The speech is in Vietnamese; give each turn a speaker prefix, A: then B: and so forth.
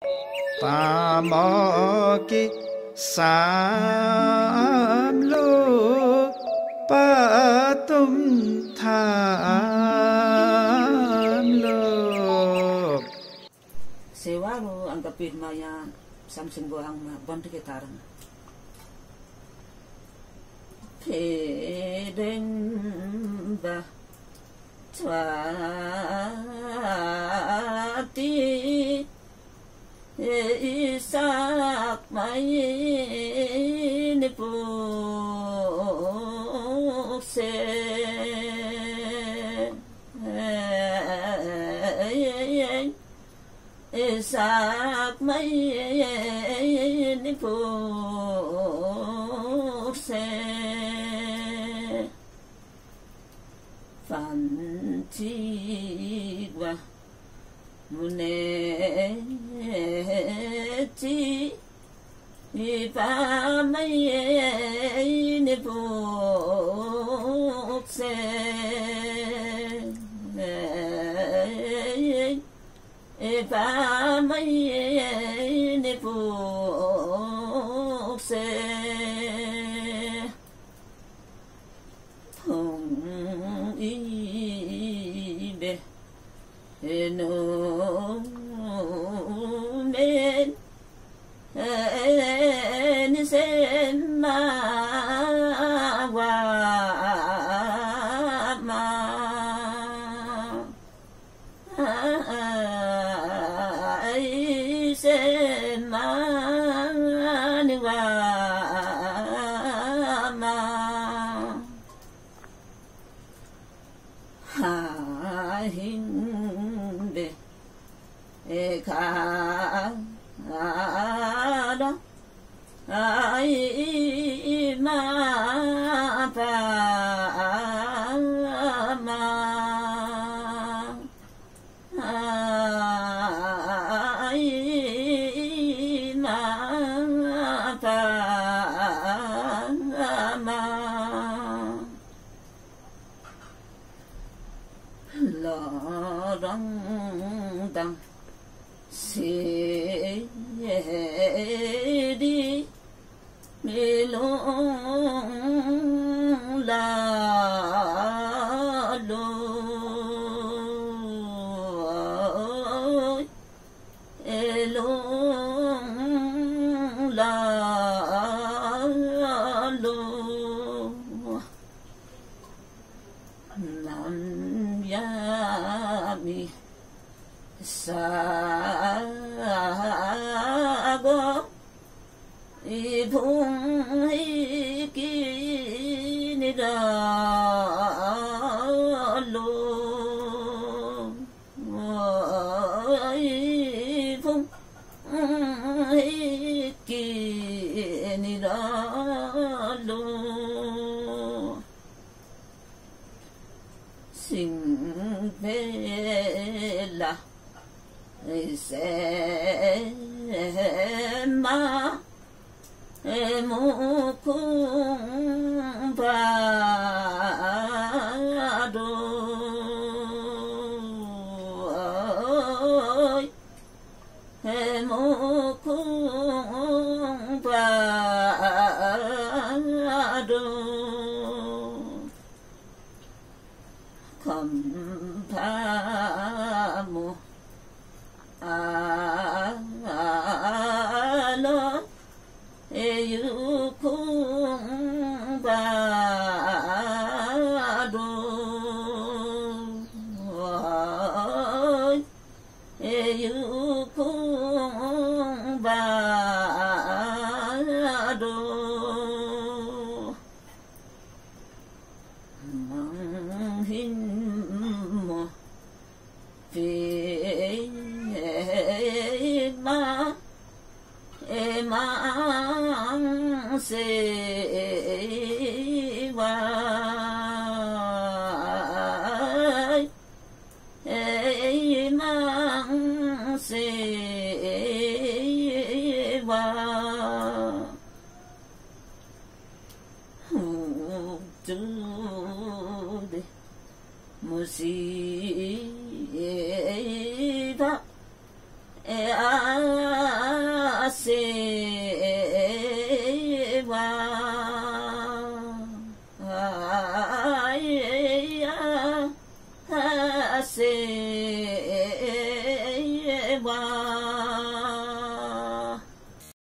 A: ta mò ki sam lu pa tum tham lu
B: sewa lo anggapin maya samsung goang bantu ketarang Peden ba Twati Isak mai nipu se Isak mai nipu se Phan chi wa mune chi pa mai ni pu se pa mai ni pu se no men ni sen ma wa ma ai sen ma ni wa ma ha hin Eka da ai ma pa ma ai ma pa ma la rang dang se di me lo la lo e lo la lo nam ya mi sa go i phung hi ki ni da lo i phung hi ki ni da lo sing ve la se ma mu kum ba do mu kum ba do kam pa mu lo e yu kung ba do e yu kung ba do mang hin mo ma mang se wa mang se wa tu de musiba e sewa sewa